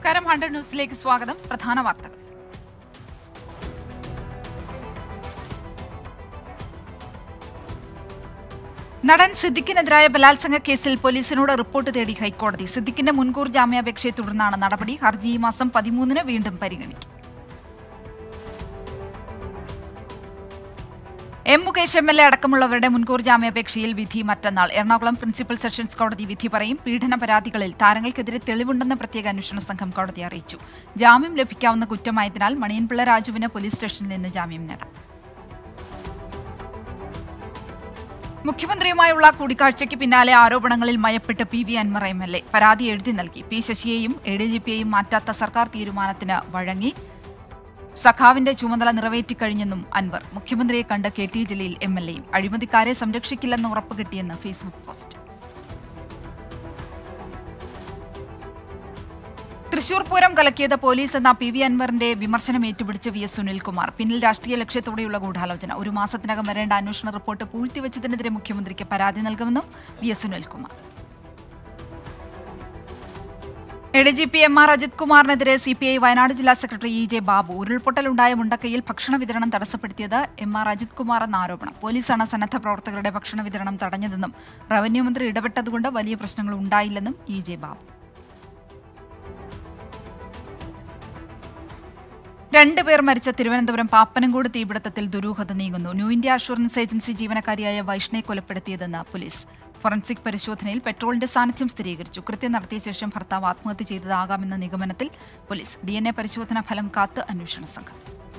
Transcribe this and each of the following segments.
നമസ്കാരം 100 ന്യൂസിലേക്ക് സ്വാഗതം. പ്രധാന വാർത്തകൾ. നടൻ സിദ്ദിഖിനെതിരായ ബലാത്സംഗ കേസിൽ പോലീസിനോട് റിപ്പോർട്ട് തേടി ഹൈക്കോടതി. സിദ്ദിഖിന്റെ മുൻകൂർ ജാമ്യാപേക്ഷയെ തുടർന്നാണ് നടപടി. ഹർജി ഈ മാസം 13-ന് വീണ്ടും പരിഗണിക്കും. എം മുകേഷ് MLA അടക്കമുള്ളവരുടെ മുൻകൂർ ജാമ്യാപേക്ഷയിൽ വിധി മറ്റന്നാൾ. എറണാകുളം പ്രിൻസിപ്പൽ സെഷൻസ് കോടതി വിധി പറയും. പീഡന പരാതികളിൽ താരങ്ങൾക്കെതിരെ തെളിവുണ്ടെന്ന് പ്രത്യേക അന്വേഷണ സംഘം കോടതി അറിയിച്ചു. ജാമ്യം ലഭിക്കാവുന്ന കുറ്റമായതിനാൽ മണിയൻപിള്ള രാജുവിന് പോലീസ് സ്റ്റേഷനിൽ നിന്ന് ജാമ്യം നേടാം. മുഖ്യമന്ത്രിയുമായുള്ള കൂടിക്കാഴ്ചയ്ക്ക് പിന്നാലെ ആരോപണങ്ങളിൽ മയപ്പെട്ട് PV അൻവർ MLA പരാതി എഴുതി നൽകി. P ശശിയെയും ADGPയെയും മാറ്റാത്ത സർക്കാർ തീരുമാനത്തിന് വഴങ്ങി. സഖാവിന്റെ ചുമതല നിറവേറ്റിക്കഴിഞ്ഞെന്നും അൻവർ. മുഖ്യമന്ത്രിയെ കണ്ട് KT ജലീൽ MLAയും. അഴിമതിക്കാരെ സംരക്ഷിക്കില്ലെന്ന് ഉറപ്പുകിട്ടിയെന്ന് ഫേസ്ബുക്ക് പോസ്റ്റ്. തൃശൂർ പൂരം കലക്കിയത് പോലീസ് എന്ന PV അൻവറിന്റെ വിമർശനം ഏറ്റുപിടിച്ച് VS സുനിൽകുമാർ. പിന്നിൽ രാഷ്ട്രീയ ലക്ഷ്യത്തോടെയുള്ള ഗൂഢാലോചന. ഒരു മാസത്തിനകം വരേണ്ട അന്വേഷണ റിപ്പോർട്ട് പൂഴ്ത്തിവെച്ചതിനെതിരെ മുഖ്യമന്ത്രിക്ക് പരാതി നൽകുമെന്നും VS Sunilkumar. ADGP MR Ajith കുമാറിനെതിരെ CPI Wayanad ജില്ലാ സെക്രട്ടറി EJ ബാബു. ഉരുൾപൊട്ടലുണ്ടായ മുണ്ടക്കയിൽ ഭക്ഷണ വിതരണം തടസ്സപ്പെടുത്തിയത് MR അജിത് കുമാർ എന്ന ആരോപണം. പോലീസാണ് സന്നദ്ധ പ്രവർത്തകരുടെ ഭക്ഷണ വിതരണം തടഞ്ഞതെന്നും റവന്യൂ മന്ത്രി ഇടപെട്ടതുകൊണ്ട് വലിയ പ്രശ്നങ്ങൾ ഉണ്ടായില്ലെന്നും EJ ബാബു. 2 പേർ മരിച്ച തിരുവനന്തപുരം പാപ്പനംകോട് തീപിടുത്തത്തിൽ ദുരൂഹത നീങ്ങുന്നു. ന്യൂ ഇന്ത്യ അഷുറൻസ് ഏജൻസി ജീവനക്കാരിയായ വൈഷ്ണയെ കൊലപ്പെടുത്തിയതെന്ന് പോലീസ്. ഫോറൻസിക് പരിശോധനയിൽ പെട്രോളിന്റെ സാന്നിധ്യം സ്ഥിരീകരിച്ചു. കൃത്യം നടത്തിയ ശേഷം ഭർത്താവ് ആത്മഹത്യ ചെയ്തതാകാമെന്ന നിഗമനത്തിൽ പോലീസ്. DNA പരിശോധനാ ഫലം കാത്ത് അന്വേഷണ സംഘം.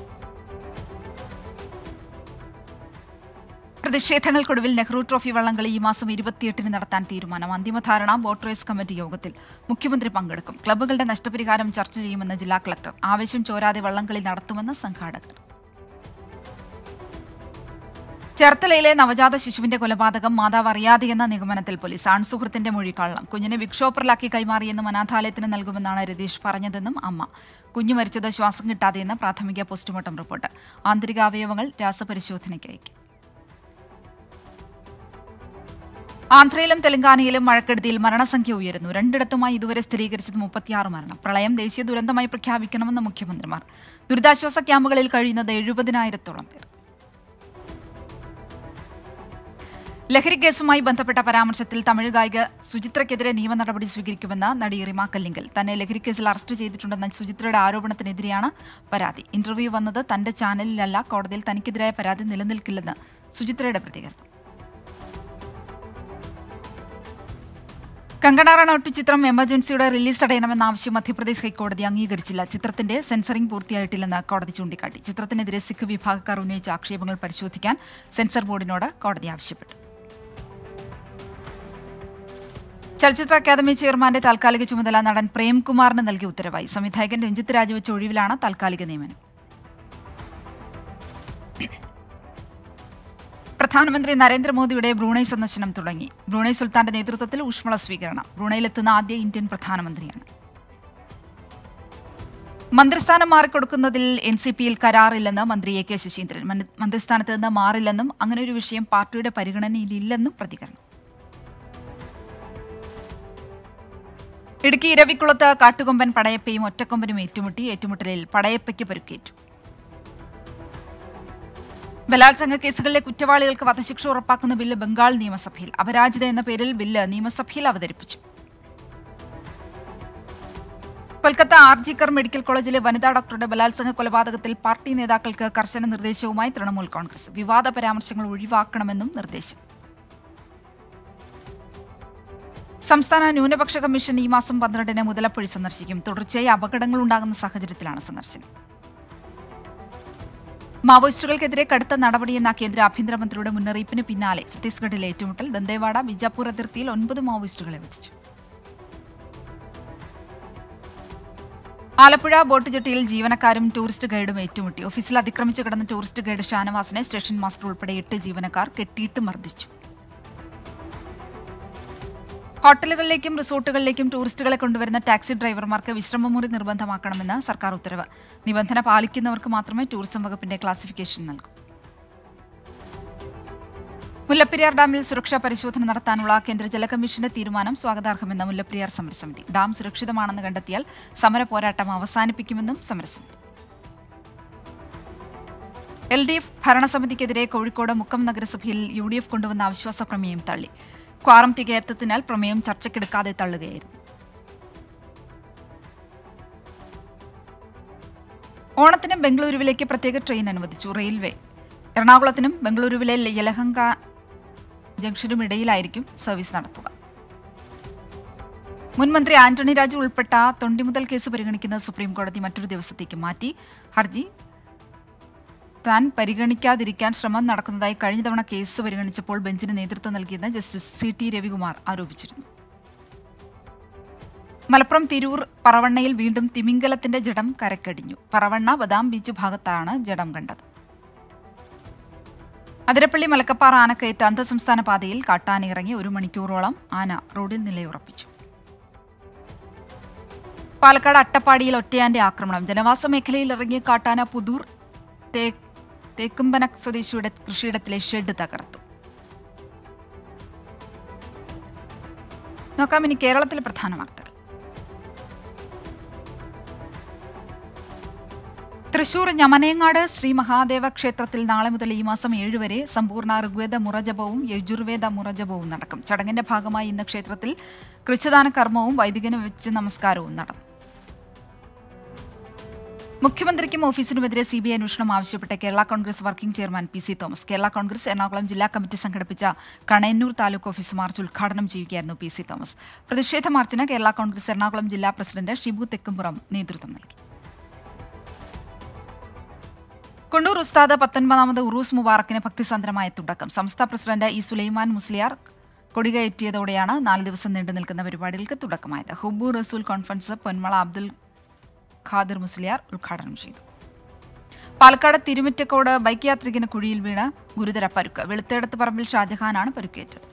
പ്രതിഷേധങ്ങൾക്കൊടുവിൽ നെഹ്റു ട്രോഫി വള്ളംകളി ഈ മാസം 28-ന് നടത്താൻ തീരുമാനം. അന്തിമധാരണ ബോട്ട് റേസ് കമ്മിറ്റി യോഗത്തിൽ. മുഖ്യമന്ത്രി പങ്കെടുക്കും. ക്ലബ്ബുകളുടെ നഷ്ടപരിഹാരം ചർച്ച ചെയ്യുമെന്ന് ജില്ലാ കളക്ടർ. ആവേശം ചോരാതെ വള്ളംകളി നടത്തുമെന്ന് സംഘാടകർ. ചേർത്തലയിലെ നവജാത ശിശുവിന്റെ കൊലപാതകം മാതാവ് അറിയാതെയെന്ന നിഗമനത്തിൽ പോലീസ്. ആൺസുഹൃത്തിന്റെ മൊഴി കള്ളം. കുഞ്ഞിനെ വിക്ഷോപ്പറിലാക്കി കൈമാറിയെന്നും അനാഥാലയത്തിന് നൽകുമെന്നാണ് രതീഷ് പറഞ്ഞതെന്നും അമ്മ. കുഞ്ഞു മരിച്ചത് ശ്വാസം കിട്ടാതെയെന്ന് പ്രാഥമിക പോസ്റ്റ്മോർട്ടം റിപ്പോർട്ട്. ആന്തരികാവയവങ്ങൾ രാസപരിശോധനയ്ക്ക് അയക്കും. ആന്ധ്രയിലും തെലങ്കാനയിലും മഴക്കെടുതിയിൽ മരണസംഖ്യ ഉയരുന്നു. 2ഇടത്തുമായി ഇതുവരെ സ്ഥിരീകരിച്ചത് 36 മരണം. പ്രളയം ദേശീയ ദുരന്തമായി പ്രഖ്യാപിക്കണമെന്ന് മുഖ്യമന്ത്രിമാർ. ദുരിതാശ്വാസ ക്യാമ്പുകളിൽ കഴിയുന്നത് 70,000-ഓളം പേർ. ലഹരി കേസുമായി ബന്ധപ്പെട്ട പരാമർശത്തിൽ തമിഴ് ഗായിക സുചിത്രയ്ക്കെതിരെ നിയമ നടപടി സ്വീകരിക്കുമെന്ന് നടി റിമ കല്ലിങ്കൽ. തന്നെ ലഹരിക്കേസിൽ അറസ്റ്റ് ചെയ്തിട്ടുണ്ടെന്ന സുചിത്രയുടെ ആരോപണത്തിനെതിരെയാണ് പരാതി. ഇന്റർവ്യൂ വന്നത് തന്റെ ചാനലിലല്ല. കോടതിയിൽ തനിക്കെതിരായ പരാതി നിലനിൽക്കില്ലെന്ന് സുചിത്രയുടെ പ്രതികരണം. കങ്കണ റണൌട്ട് ചിത്രം എമർജൻസിയുടെ റിലീസ് തടയണമെന്ന ആവശ്യം മധ്യപ്രദേശ് ഹൈക്കോടതി അംഗീകരിച്ചില്ല. ചിത്രത്തിന്റെ സെൻസറിംഗ് പൂർത്തിയായിട്ടില്ലെന്ന് കോടതി ചൂണ്ടിക്കാട്ടി. ചിത്രത്തിനെതിരെ സിഖ് വിഭാഗക്കാർ ഉന്നയിച്ച ആക്ഷേപങ്ങൾ പരിശോധിക്കാൻ സെൻസർ ബോർഡിനോട് കോടതി ആവശ്യപ്പെട്ടു. ചലച്ചിത്ര അക്കാദമി ചെയർമാന്റെ താൽക്കാലിക ചുമതല നടൻ പ്രേംകുമാറിന് നൽകിയ ഉത്തരവായി. സംവിധായകൻ രഞ്ജിത്ത് രാജിവെച്ച ഒഴിവിലാണ് താൽക്കാലിക നിയമനം. പ്രധാനമന്ത്രി നരേന്ദ്രമോദിയുടെ ബ്രൂണൈ സന്ദർശനം തുടങ്ങി. ബ്രൂണൈ സുൽത്താന്റെ നേതൃത്വത്തിൽ ഊഷ്മള സ്വീകരണം. ബ്രൂണൈയിലെത്തുന്ന ആദ്യ ഇന്ത്യൻ പ്രധാനമന്ത്രിയാണ്. മന്ത്രിസ്ഥാനം മാറിക്കൊടുക്കുന്നതിൽ NCPയിൽ കരാറില്ലെന്ന് മന്ത്രി AK ശശീന്ദ്രൻ. മന്ത്രിസ്ഥാനത്ത് നിന്ന് മാറില്ലെന്നും അങ്ങനെയൊരു വിഷയം പാർട്ടിയുടെ പരിഗണനയിലില്ലെന്നും പ്രതികരണം. ഇടുക്കി ഇരവിക്കുളത്ത് കാട്ടുകൊമ്പൻ പടയപ്പയും ഒറ്റക്കൊമ്പനും ഏറ്റുമുട്ടി. ഏറ്റുമുട്ടലിൽ പടയപ്പയ്ക്ക് പരിക്കേറ്റു. ബലാത്സംഗ കേസുകളിലെ കുറ്റവാളികൾക്ക് വധശിക്ഷ ഉറപ്പാക്കുന്ന ബില്ല് ബംഗാൾ നിയമസഭയിൽ. അപരാജിത എന്ന പേരിൽ ബില്ല് നിയമസഭയിൽ അവതരിപ്പിച്ചു. കൊൽക്കത്ത RG കർ മെഡിക്കൽ കോളേജിലെ വനിതാ ഡോക്ടറുടെ ബലാത്സംഗ കൊലപാതകത്തിൽ പാർട്ടി നേതാക്കൾക്ക് കർശന നിർദ്ദേശവുമായി തൃണമൂൽ കോൺഗ്രസ്. വിവാദ പരാമർശങ്ങൾ ഒഴിവാക്കണമെന്നും നിർദ്ദേശം. സംസ്ഥാന ന്യൂനപക്ഷ കമ്മീഷൻ ഈ മാസം 12-ന് മുതലപ്പുഴ സന്ദർശിക്കും. തുടർച്ചയായി അപകടങ്ങൾ ഉണ്ടാകുന്ന സാഹചര്യത്തിലാണ് സന്ദർശനം. മാവോയിസ്റ്റുകൾക്കെതിരെ കടുത്ത നടപടിയെന്ന കേന്ദ്ര ആഭ്യന്തരമന്ത്രിയുടെ മുന്നറിയിപ്പിന് പിന്നാലെ ഛത്തീസ്ഗഡിലെ ഏറ്റുമുട്ടൽ. ദന്തേവാഡ ബിജാപൂർ അതിർത്തിയിൽ 9 മാവോയിസ്റ്റുകളെ വധിച്ചു. ആലപ്പുഴ ബോട്ട് ജെട്ടിയിൽ ജീവനക്കാരും ടൂറിസ്റ്റ് ഗൈഡും ഏറ്റുമുട്ടി. ഓഫീസിൽ അതിക്രമിച്ചു കിടന്ന ടൂറിസ്റ്റ് ഗൈഡ് ഷാനവാസിനെ സ്റ്റേഷൻ മാസ്റ്റർ ഉൾപ്പെടെ 8 ജീവനക്കാർ കെട്ടിയിട്ട് മർദ്ദിച്ചു. ഹോട്ടലുകളിലേക്കും റിസോർട്ടുകളിലേക്കും ടൂറിസ്റ്റുകളെ കൊണ്ടുവരുന്ന ടാക്സി ഡ്രൈവർമാർക്ക് വിശ്രമമുറി നിർബന്ധമാക്കണമെന്ന് സർക്കാർ ഉത്തരവ്. നിബന്ധന പാലിക്കുന്നവർക്ക് മാത്രമേ ടൂറിസം വകുപ്പിന്റെ ക്ലാസിഫിക്കേഷൻ നൽകൂ. മുല്ലപ്പെരിയാർ ഡാമിൽ സുരക്ഷാ പരിശോധന നടത്താനുള്ള കേന്ദ്ര ജല കമ്മീഷന്റെ തീരുമാനം സ്വാഗതാർഹമെന്ന മുല്ലപ്പെരിയാർ സമരസമിതി. ഡാം സുരക്ഷിതമാണെന്ന് കണ്ടെത്തിയാൽ സമര പോരാട്ടം അവസാനിപ്പിക്കുമെന്നും സമരസമിതി. LDF ഭരണസമിതിക്കെതിരെ കോഴിക്കോട് മുക്കം നഗരസഭയിൽ UDF കൊണ്ടുവന്ന അവിശ്വാസ പ്രമേയം തള്ളി. ക്വാറം തികയാത്തതിനാൽ പ്രമേയം ചർച്ചയ്ക്കെടുക്കാതെ തള്ളുകയായിരുന്നു. ഓണത്തിന് ബംഗളൂരുവിലേക്ക് പ്രത്യേക ട്രെയിൻ അനുവദിച്ചു. റെയിൽവേ എറണാകുളത്തിനും ബംഗളൂരുവിലെ യലഹങ്ക ജംഗ്ഷനും ഇടയിലായിരിക്കും സർവീസ് നടത്തുക. മുൻമന്ത്രി ആന്റണി രാജു ഉൾപ്പെട്ട തൊണ്ടിമുതൽ കേസ് പരിഗണിക്കുന്നത് സുപ്രീംകോടതി മറ്റൊരു ദിവസത്തേക്ക് മാറ്റി. ഹർജി താൻ പരിഗണിക്കാതിരിക്കാൻ ശ്രമം നടക്കുന്നതായി കഴിഞ്ഞ തവണ കേസ് പരിഗണിച്ചപ്പോൾ ബെഞ്ചിന് നേതൃത്വം നൽകിയെന്ന് ജസ്റ്റിസ് CT രവികുമാർ ആരോപിച്ചിരുന്നു. മലപ്പുറം തിരൂർ പറവണ്ണയിൽ വീണ്ടും തിമിംഗലത്തിന്റെ ജഡം കരക്കടിഞ്ഞു. പറവണ്ണ ബദാം ബീച്ച് ഭാഗത്താണ് ജഡം കണ്ടത്. അതിരപ്പള്ളി മലക്കപ്പാറ ആനക്കയത്ത് അന്തർസംസ്ഥാന പാതയിൽ കാട്ടാന ഇറങ്ങി 1 മണിക്കൂറോളം ആന റോഡിൽ നിലയുറപ്പിച്ചു. പാലക്കാട് അട്ടപ്പാടിയിൽ ഒറ്റയാന്റെ ആക്രമണം. ജനവാസ മേഖലയിൽ ഇറങ്ങിയ കാട്ടാന പുതൂർ തേക്കുംപനക് സ്വദേശിയുടെ കൃഷിയിടത്തിലെ ഷെഡ് തകർത്തു. നോക്കാം ഇനി കേരളത്തിലെ പ്രധാന വാർത്തകൾ. തൃശൂർ ഞമനേങ്ങാട് ശ്രീ മഹാദേവ ക്ഷേത്രത്തിൽ നാളെ മുതൽ ഈ മാസം 7 വരെ സമ്പൂർണ്ണ ഋഗ്വേദ മുറജപവും യജുർവേദ മുറജപവും നടക്കും. ചടങ്ങിന്റെ ഭാഗമായി ഇന്ന് ക്ഷേത്രത്തിൽ കൃച്ഛദാന കർമ്മവും വൈദികന് വെച്ച് നമസ്കാരവും നടന്നു. മുഖ്യമന്ത്രിക്കും ഓഫീസിനുമെതിരെ CBI അന്വേഷണം ആവശ്യപ്പെട്ട് Kerala Congress working chairman PC Thomas. Kerala Congress Ernakulam ജില്ലാ കമ്മിറ്റി സംഘടിപ്പിച്ച കണയന്നൂർ താലൂക്ക് ഓഫീസ് മാർച്ച് ഉദ്ഘാടനം ചെയ്യുകയായിരുന്നു PC തോമസ്. പ്രതിഷേധ മാർച്ചിന് കേരള കോൺഗ്രസ് എറണാകുളം ജില്ലാ പ്രസിഡന്റ് ഷിബു തെക്കുംപുറം നേതൃത്വം നൽകി. കൊണ്ടൂർ ഉസ്താദ് 19ാമത് ഉറൂസ് മുബാറക്കിന് ഭക്തിസാന്ദ്രമായ തുടക്കം. സംസ്ഥാന പ്രസിഡന്റ് E സുലൈമാൻ മുസ്ലിയാർ കൊടികയറ്റിയതോടെയാണ് 4 ദിവസം നീണ്ടു നിൽക്കുന്ന പരിപാടികൾക്ക് തുടക്കമായത്. ഹുബു റസൂൽ കോൺഫറൻസ് പൊന്മള അബ്ദുൽ ഖാദിർ മുസ്ലിയാർ ഉദ്ഘാടനം ചെയ്തു. പാലക്കാട് തിരുമിറ്റക്കോട് ബൈക്ക് യാത്രികന് കുഴിയിൽ വീണ് ഗുരുതര പരുക്ക്. വെളുത്തേടത്ത് പറമ്പിൽ ഷാജഹാനാണ് പരുക്കേറ്റത്.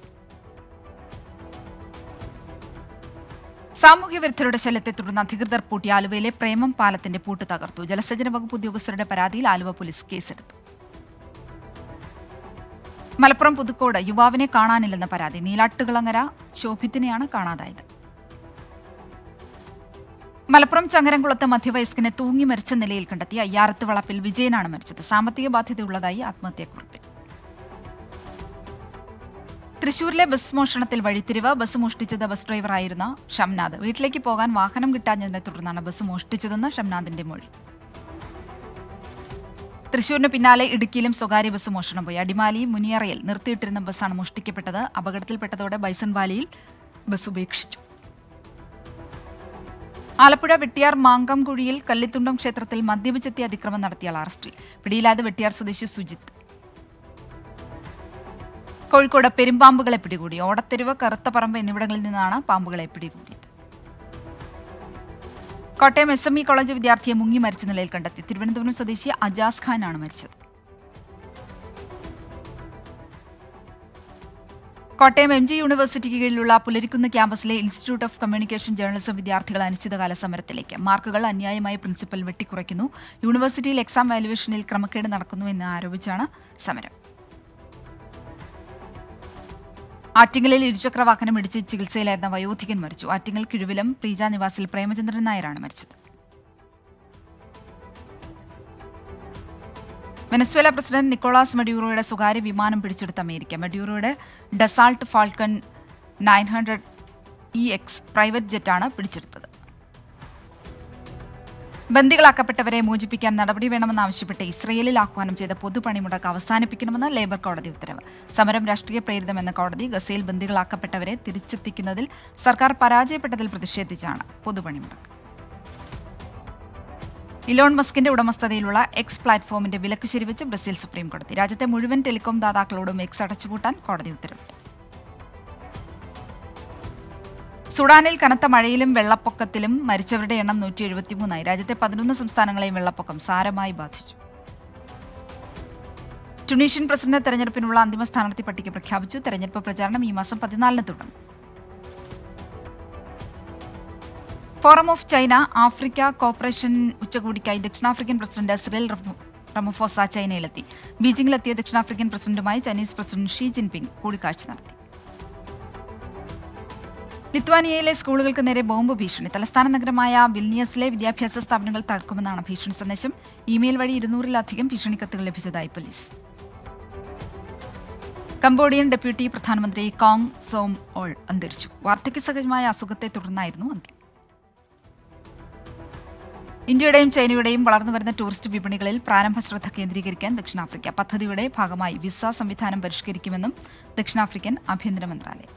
സാമൂഹ്യ വിരുദ്ധരുടെ ശല്യത്തെ തുടർന്ന് അധികൃതർ പൂട്ടിയ ആലുവയിലെ പ്രേമം പാലത്തിന്റെ പൂട്ട് തകർത്തു. ജലസേചന വകുപ്പ് ഉദ്യോഗസ്ഥരുടെ പരാതിയിൽ ആലുവ പോലീസ് കേസെടുത്തു. മലപ്പുറം പുതുക്കോട് യുവാവിനെ കാണാനില്ലെന്ന പരാതി. നീലാട്ടുകുളങ്ങര ശോഭിത്തിനെയാണ് കാണാതായത്. മലപ്പുറം ചങ്ങരംകുളത്ത് മധ്യവയസ്കനെ തൂങ്ങി മരിച്ച നിലയിൽ കണ്ടെത്തി. അയ്യാറത്ത് വളപ്പിൽ വിജയനാണ് മരിച്ചത്. സാമ്പത്തിക ബാധ്യതയുള്ളതായി ആത്മഹത്യാക്കുറിപ്പിൽ. തൃശൂരിലെ ബസ് മോഷണത്തിൽ വഴിത്തിരിവ്. ബസ് മോഷ്ടിച്ചത് ബസ് ഡ്രൈവറായിരുന്ന ഷംനാദ്. വീട്ടിലേക്ക് പോകാൻ വാഹനം കിട്ടാഞ്ഞതിനെ തുടർന്നാണ് ബസ് മോഷ്ടിച്ചതെന്ന് ഷംനാദിന്റെ മൊഴി. തൃശൂരിന് പിന്നാലെ ഇടുക്കിയിലും സ്വകാര്യ ബസ് മോഷണം പോയി. അടിമാലി മുനിയറയിൽ നിർത്തിയിട്ടിരുന്ന ബസ്സാണ് മോഷ്ടിക്കപ്പെട്ടത്. അപകടത്തിൽപ്പെട്ടതോടെ ബൈസൺ വാലിയിൽ ബസ് ഉപേക്ഷിച്ചു. ആലപ്പുഴ വെട്ടിയാർ മാങ്കംകുഴിയിൽ കല്ലിത്തുണ്ടം ക്ഷേത്രത്തിൽ മദ്യപിച്ചെത്തിയ അതിക്രമം നടത്തിയാൽ അറസ്റ്റിൽ. പിടിയിലായത് വെട്ടിയാർ സ്വദേശി സുജിത്ത്. കോഴിക്കോട് പെരുമ്പാമ്പുകളെ പിടികൂടി. ഓടത്തെരുവ്, കറുത്തപ്പറമ്പ് എന്നിവിടങ്ങളിൽ നിന്നാണ് പാമ്പുകളെ പിടികൂടിയത്. കോട്ടയം SME കോളേജ് വിദ്യാർത്ഥിയെ മുങ്ങി മരിച്ച നിലയിൽ കണ്ടെത്തി. തിരുവനന്തപുരം സ്വദേശി അജാസ് ഖാനാണ് മരിച്ചത്. കോട്ടയം MG യൂണിവേഴ്സിറ്റിക്ക് കീഴിലുള്ള പുലരിക്കുന്ന് ക്യാമ്പസിലെ ഇൻസ്റ്റിറ്റ്യൂട്ട് ഓഫ് കമ്മ്യൂണിക്കേഷൻ ജേർണലിസം വിദ്യാർത്ഥികൾ അനിശ്ചിതകാല സമരത്തിലേക്ക്. മാർക്കുകൾ അന്യായമായി പ്രിൻസിപ്പൽ വെട്ടിക്കുറയ്ക്കുന്നു. യൂണിവേഴ്സിറ്റിയിൽ എക്സാം വാല്യുവേഷനിൽ ക്രമക്കേട് നടക്കുന്നു എന്ന് ആരോപിച്ചാണ് സമരം. ആറ്റിങ്ങലിൽ ഇരുചക്ര വാഹനം ഇടിച്ച് ചികിത്സയിലായിരുന്ന വയോധികൻ മരിച്ചു. ആറ്റിങ്ങൽ കിഴുവിലം പ്രീജ നിവാസിൽ പ്രേമചന്ദ്രൻ നായരാണ് മരിച്ചത്. വെനസ്വേല പ്രസിഡന്റ് നിക്കോളാസ് മഡ്യൂറോയുടെ സ്വകാര്യ വിമാനം പിടിച്ചെടുത്ത അമേരിക്ക. മഡ്യൂറോയുടെ ഡസാൾട്ട് ഫാൽക്കൺ 900EX പ്രൈവറ്റ് ജെറ്റാണ് പിടിച്ചെടുത്തത്. ബന്ദികളാക്കപ്പെട്ടവരെ മോചിപ്പിക്കാൻ നടപടി വേണമെന്നാവശ്യപ്പെട്ട് ഇസ്രയേലിൽ ആഹ്വാനം ചെയ്ത പൊതുപണിമുടക്ക് അവസാനിപ്പിക്കണമെന്ന് ലേബർ കോടതി ഉത്തരവ്. സമരം രാഷ്ട്രീയ പ്രേരിതമെന്ന കോടതി. ഗസയിൽ ബന്ദികളാക്കപ്പെട്ടവരെ തിരിച്ചെത്തിക്കുന്നതിൽ സർക്കാർ പരാജയപ്പെട്ടതിൽ പ്രതിഷേധിച്ചാണ് പൊതുപണിമുടക്ക്. ഇലോൺ മസ്കിന്റെ ഉടമസ്ഥതയിലുള്ള എക്സ് പ്ലാറ്റ്ഫോമിന്റെ വിലക്ക് ശരിവെച്ച് ബ്രസീൽ സുപ്രീംകോടതി. രാജ്യത്തെ മുഴുവൻ ടെലികോം ദാതാക്കളോടും എക്സ് അടച്ചുപൂട്ടാൻ കോടതി ഉത്തരവിട്ടു. സുഡാനിൽ കനത്ത മഴയിലും വെള്ളപ്പൊക്കത്തിലും മരിച്ചവരുടെ എണ്ണം 173. രാജ്യത്തെ 11 സംസ്ഥാനങ്ങളെയും വെള്ളപ്പൊക്കം സാരമായി ബാധിച്ചു. ട്യൂണീഷ്യൻ പ്രസിഡന്റ് തെരഞ്ഞെടുപ്പിനുള്ള അന്തിമ സ്ഥാനാർത്ഥി പട്ടിക പ്രഖ്യാപിച്ചു. തെരഞ്ഞെടുപ്പ് പ്രചാരണം ഈ മാസം 14 തുടങ്ങും. Forum of China Africa corporation ഉച്ചകോടിക്കായി ദക്ഷിണാഫ്രിക്കൻ പ്രസിഡന്റ് സിറിൽ റമഫോസ ചൈനയിലെത്തി. ബീജിംഗിലെത്തിയ ദക്ഷിണാഫ്രിക്കൻ പ്രസിഡന്റുമായി ചൈനീസ് പ്രസിഡന്റ് ഷീ ജിൻപിങ് കൂടിക്കാഴ്ച നടത്തി. ലിത്വാനിയയിലെ സ്കൂളുകൾക്ക് നേരെ ബോംബ് ഭീഷണി. തലസ്ഥാന നഗരമായ വിൽനിയസിലെ വിദ്യാഭ്യാസ സ്ഥാപനങ്ങൾ തകർക്കുമെന്നാണ് ഭീഷണി സന്ദേശം. ഇമെയിൽ വഴി 200-ലധികം ഭീഷണിക്കത്തുകൾ ലഭിച്ചതായി പോലീസ്. കംബോഡിയൻ ഡെപ്യൂട്ടി പ്രധാനമന്ത്രി കോങ് സോം ഓൾ അന്തരിച്ചു. വാർദ്ധക്യസഹജമായ അസുഖത്തെ തുടർന്നായിരുന്നു അന്ത്യം. ഇന്ത്യയുടെയും ചൈനയുടെയും വളർന്നുവരുന്ന ടൂറിസ്റ്റ് വിപണികളിൽ പ്രാരംഭ ശ്രദ്ധ കേന്ദ്രീകരിക്കാൻ ദക്ഷിണാഫ്രിക്ക. പദ്ധതിയുടെ ഭാഗമായി വിസ സംവിധാനം പരിഷ്കരിക്കുമെന്നും ദക്ഷിണാഫ്രിക്കൻ ആഭ്യന്തര മന്ത്രാലയം.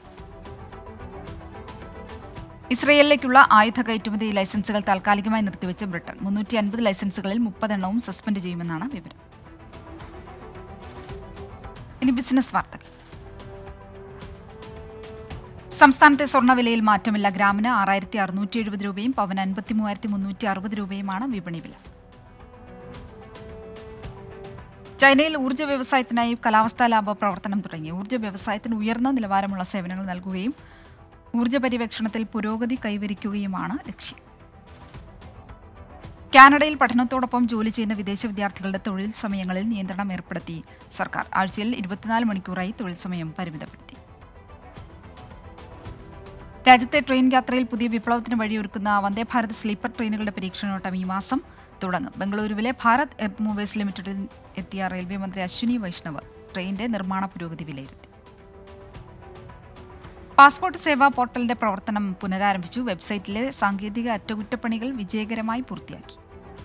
ഇസ്രയേലിലേക്കുള്ള ആയുധ കയറ്റുമതി ലൈസൻസുകൾ താൽക്കാലികമായി നിർത്തിവെച്ച ബ്രിട്ടൻ. 350 ലൈസൻസുകളിൽ 30 എണ്ണവും സസ്പെൻഡ് ചെയ്യുമെന്നാണ് വിവരം. ഇനി ബിസിനസ് വാർത്തകൾ. സംസ്ഥാനത്തെ സ്വർണ്ണവിലയിൽ മാറ്റമില്ല. ഗ്രാമിന് 6670 രൂപയും പവന് 53,360 രൂപയുമാണ് വിപണി വില. ചൈനയിൽ ഊർജ്ജ വ്യവസായത്തിനായി കാലാവസ്ഥാ ലാബ് പ്രവർത്തനം തുടങ്ങി. ഊർജ്ജ വ്യവസായത്തിന് ഉയർന്ന നിലവാരമുള്ള സേവനങ്ങൾ നൽകുകയും ഊർജ്ജ പര്യവേക്ഷണത്തിൽ പുരോഗതി കൈവരിക്കുകയുമാണ് ലക്ഷ്യം. കാനഡയിൽ പഠനത്തോടൊപ്പം ജോലി ചെയ്യുന്ന വിദേശ വിദ്യാർത്ഥികളുടെ തൊഴിൽ സമയങ്ങളിൽ നിയന്ത്രണം ഏർപ്പെടുത്തി സർക്കാർ. ആഴ്ചയിൽ 24 മണിക്കൂറായി തൊഴിൽ സമയം പരിമിതപ്പെടുത്തി. രാജ്യത്തെ ട്രെയിൻ യാത്രയിൽ പുതിയ വിപ്ലവത്തിന് വഴിയൊരുക്കുന്ന വന്ദേ ഭാരത് സ്ലീപ്പർ ട്രെയിനുകളുടെ പരീക്ഷണോട്ടം ഈ മാസം തുടങ്ങും. ബംഗളൂരുവിലെ ഭാരത് എർത്ത് മൂവേഴ്സ് ലിമിറ്റഡിൽ എത്തിയ റെയിൽവേ മന്ത്രി അശ്വിനി വൈഷ്ണവ് ട്രെയിനിന്റെ നിർമ്മാണ പുരോഗതി വിലയിരുത്തി. പാസ്പോർട്ട് സേവാ പോർട്ടലിന്റെ പ്രവർത്തനം പുനരാരംഭിച്ചു. വെബ്സൈറ്റിലെ സാങ്കേതിക അറ്റകുറ്റപ്പണികൾ വിജയകരമായി പൂർത്തിയാക്കി.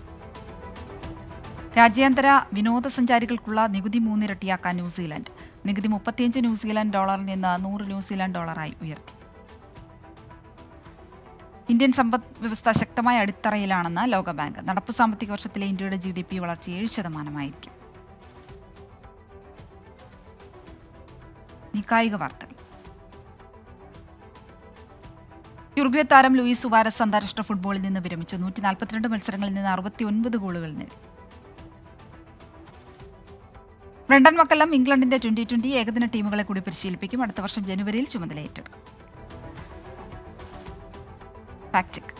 രാജ്യാന്തര വിനോദസഞ്ചാരികൾക്കുള്ള നികുതി 3 ഇരട്ടിയാക്കാൻ ന്യൂസിലാൻഡ്. നികുതി 35 ന്യൂസിലാൻഡ് ഡോളറിൽ നിന്ന് 100 ന്യൂസിലാൻഡ് ഡോളറായി ഉയർത്തി. ഇന്ത്യൻ സമ്പദ് വ്യവസ്ഥ ശക്തമായ അടിത്തറയിലാണെന്ന് ലോകബാങ്ക്. നടപ്പു സാമ്പത്തിക വർഷത്തിലെ ഇന്ത്യയുടെ GDP വളർച്ച 7%. കായിക വാർത്തകൾ. യുറുഗ്വേ താരം ലൂയിസ് സുവാരസ് അന്താരാഷ്ട്ര ഫുട്ബോളിൽ നിന്ന് വിരമിച്ചു. 142 മത്സരങ്ങളിൽ നിന്ന് 69 ഗോളുകൾ നേടി. ബ്രണ്ടൻ മക്കല്ലം ഇംഗ്ലണ്ടിന്റെ 2020 ഏകദിന ടീമുകളെ കൂടി പരിശീലിപ്പിക്കും. അടുത്ത വർഷം ജനുവരിയിൽ ചുമതല ഏറ്റെടുക്കും. Fact check.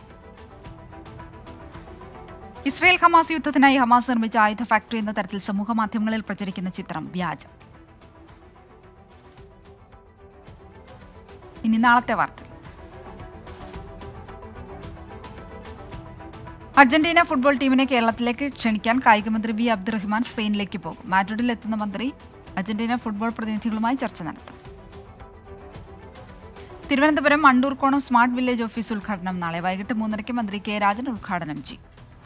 ഇസ്രയേൽ ഹമാസ് യുദ്ധത്തിനായി ഹമാസ് നിർമ്മിച്ച ആയുധ ഫാക്ടറി എന്ന തരത്തിൽ സമൂഹ മാധ്യമങ്ങളിൽ പ്രചരിക്കുന്ന ചിത്രം വ്യാജം. ഇനി നാളത്തെ വാർത്ത. അർജന്റീന ഫുട്ബോൾ ടീമിനെ കേരളത്തിലേക്ക് ക്ഷണിക്കാൻ കായികമന്ത്രി വി അബ്ദുറഹ്മാൻ സ്പെയിനിലേക്ക് പോകും. മാഡ്രിഡിൽ എത്തുന്ന മന്ത്രി അർജന്റീന ഫുട്ബോൾ പ്രതിനിധികളുമായി ചർച്ച നടത്തും. Thiruvananthapuram Andoorkonam smart village office ഉദ്ഘാടനം നാളെ വൈകിട്ട് 3:30 മന്ത്രി കെ രാജൻ ഉദ്ഘാടനം ചെയ്യും.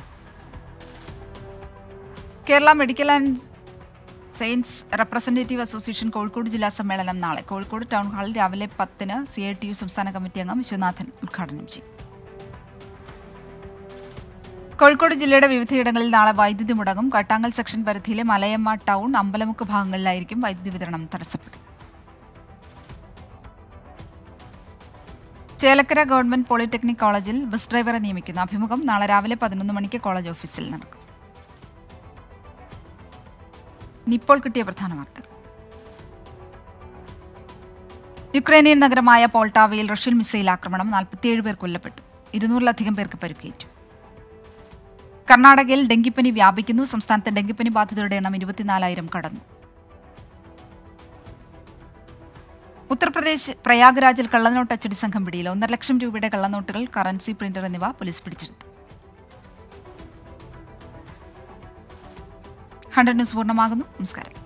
Kerala medical and science representative association Kozhikode ജില്ലാ സമ്മേളനം നാളെ. കോഴിക്കോട് ടൗൺ ഹാളിൽ രാവിലെ 10-ന് CITU സംസ്ഥാന കമ്മിറ്റി അംഗം വിശ്വനാഥൻ ഉദ്ഘാടനം ചെയ്യും. കോഴിക്കോട് ജില്ലയുടെ വിവിധയിടങ്ങളിൽ നാളെ വൈദ്യുതി മുടങ്ങും. കട്ടാങ്ങൽ സെക്ഷൻ പരിധിയിലെ മലയമ്മ ടൗൺ, അമ്പലമുക്ക് ഭാഗങ്ങളിലായിരിക്കും വൈദ്യുതി വിതരണം തടസ്സപ്പെടുക. ചേലക്കര ഗവൺമെന്റ് പോളിടെക്നിക് കോളേജിൽ ബസ് ഡ്രൈവറെ നിയമിക്കുന്നു. അഭിമുഖം നാളെ രാവിലെ 11 മണിക്ക് കോളേജ് ഓഫീസിൽ നടക്കും. ഇപ്പോൾ കിട്ടിയ പ്രധാന വാർത്തകൾ. യുക്രൈനിയൻ നഗരമായ പോൾട്ടാവയിൽ റഷ്യൻ മിസൈൽ ആക്രമണം. 47 പേർ കൊല്ലപ്പെട്ടു. 200-ലധികം പേർക്ക് പരിക്കേറ്റു. കർണാടകയിൽ ഡെങ്കിപ്പനി വ്യാപിക്കുന്നു. സംസ്ഥാനത്തെ ഡെങ്കിപ്പനി ബാധിതരുടെ എണ്ണം 24,000 കടന്നു. ഉത്തർപ്രദേശ് പ്രയാഗ്രാജിൽ കള്ളനോട്ട് അച്ചടി സംഘം പിടിയിൽ. 1.5 ലക്ഷം രൂപയുടെ കള്ളനോട്ടുകൾ, കറൻസി പ്രിന്റർ എന്നിവ പോലീസ് പിടിച്ചെടുത്തു. 100 ന്യൂസ് പൂർണ്ണമാകുന്നു. നമസ്കാരം.